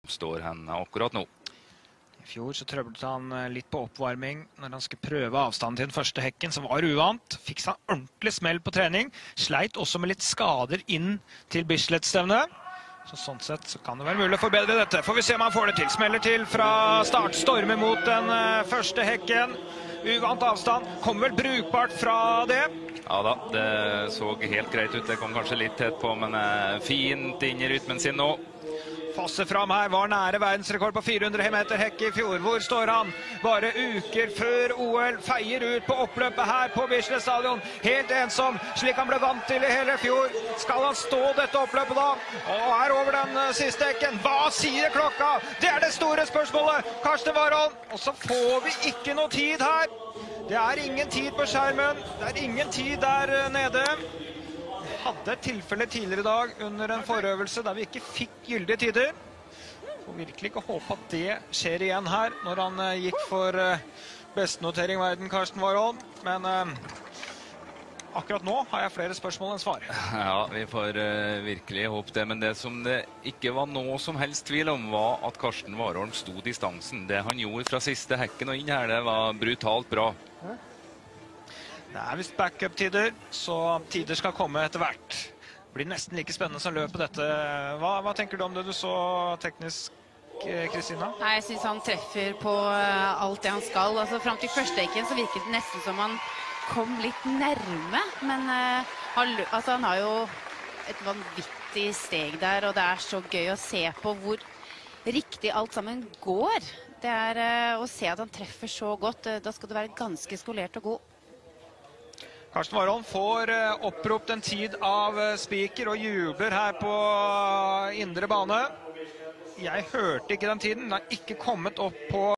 står hen akkurat nå. I fjor så trøblet han litt på oppvarming når han skulle prøve avstanden til den første hekken, som var uvant. Fikk seg en ordentlig smell på trening. Sleit også med litt skader inn til Bislett-stevnet. Så sånn sett så kan det være mulig å forbedre dette. Får vi se om han får det til. Smeller til fra start. Stormer mot den første hekken. Uvant avstand. Kommer vel brukbart fra det. Ja da, det så helt greit ut. Det kom kanskje litt tett på, men fint inn i rytmen sin nå. Fosse fram her, var nære verdensrekord på 400 meter hekk i fjor. Hvor står han? Bare uker før OL, feier ut på oppløpet her på Bislett stadion. Helt ensom, slik han ble vant til i hele fjor. Skal han stå dette oppløpet da? Og her over den siste hekken. Hva sier klokka? Det er det store spørsmålet. Karsten Warholm. Og så får vi ikke noe tid her. Det er ingen tid på skjermen. Det er ingen tid der nede. Hadde et tilfelle tidligere i dag under en forøvelse der vi ikke fikk gyldige tider. Får virkelig ikke håpe at det skjer igjen her når han gikk for bestnotering i verden, Karsten Warholm. Men akkurat nå har jeg flere spørsmål enn svar. Ja, vi får virkelig håpe det. Men det som det ikke var noe som helst tvil om, var at Karsten Warholm sto distansen. Det han gjorde fra siste hekken og inn her, det var brutalt bra. Det er vist backup-tider, så tider skal komme etter hvert. Det blir nesten like spennende som løpet dette. Hva tenker du om det du så teknisk, Kristina? Nei, jeg synes han treffer på alt det han skal. Altså, frem til første hekken så virket det nesten som han kom litt nærme. Men han har jo et vanvittig steg der, og det er så gøy å se på hvor riktig alt sammen går. Det er å se at han treffer så godt. Da skal du være ganske skolert og god. Karsten Warholm får oppropt en tid av speaker og jubler her på indre bane. Jeg hørte ikke den tiden. Den har ikke kommet opp på